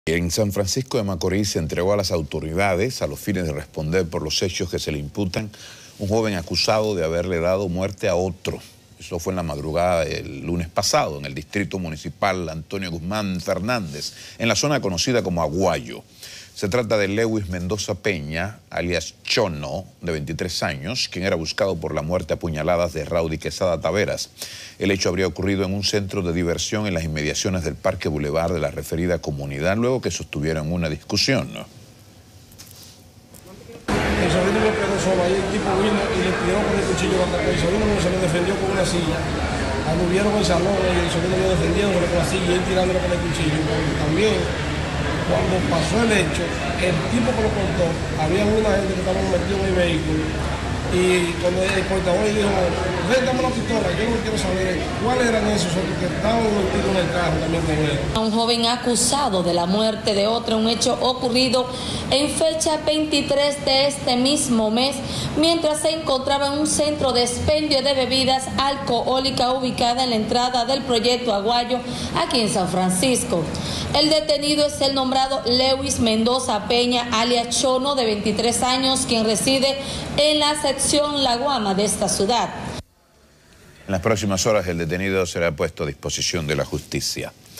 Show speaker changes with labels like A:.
A: En San Francisco de Macorís se entregó a las autoridades a los fines de responder por los hechos que se le imputan un joven acusado de haberle dado muerte a otro. Eso fue en la madrugada del lunes pasado en el distrito municipal Antonio Guzmán Fernández, en la zona conocida como Aguayo. Se trata de Lewis Mendoza Peña, alias Chono, de 23 años, quien era buscado por la muerte a puñaladas de Raudy Quesada Taveras. El hecho habría ocurrido en un centro de diversión en las inmediaciones del Parque Boulevard de la referida comunidad, luego que sostuvieron una discusión.
B: El sobrino me quedó solo, ahí el tipo vino y le tiró con el cuchillo a el sobrino mío se lo defendió con una silla. Anduvieron en el salón y el sobrino mío defendiéndolo con la silla y él tirándolo con el cuchillo. También, cuando pasó el hecho, el tipo que lo contó, había una gente que estaba metida en el vehículo y cuando el portavoz dijo, ven, dame la pistola, yo no quiero saber cuáles eran esos otros que estaban metidos en el carro también con él.
C: Un joven acusado de la muerte de otro, un hecho ocurrido en fecha 23 de este mismo mes, mientras se encontraba en un centro de expendio de bebidas alcohólicas ubicada en la entrada del proyecto Aguayo, aquí en San Francisco. El detenido es el nombrado Lewis Mendoza Peña, alias Chono, de 23 años, quien reside en la sección La Guama de esta ciudad.
A: En las próximas horas el detenido será puesto a disposición de la justicia.